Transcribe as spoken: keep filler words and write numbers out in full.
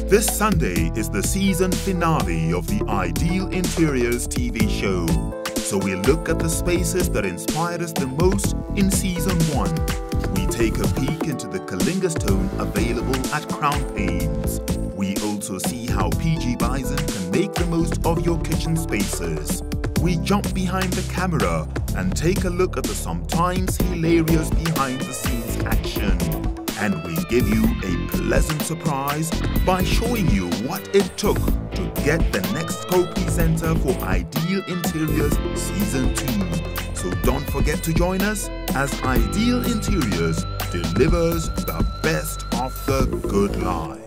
This Sunday is the season finale of the Ideal Interiors T V show, so we look at the spaces that inspired us the most in season one. We take a peek into the Kalinga stone available at Crown Paints. We also see how P G Bison can make the most of your kitchen spaces. We jump behind the camera and take a look at the sometimes hilarious behind-the-scenes action. And we give you a pleasant surprise by showing you what it took to get the next co-presenter for Ideal Interiors Season two. So don't forget to join us as Ideal Interiors delivers the best of the good life.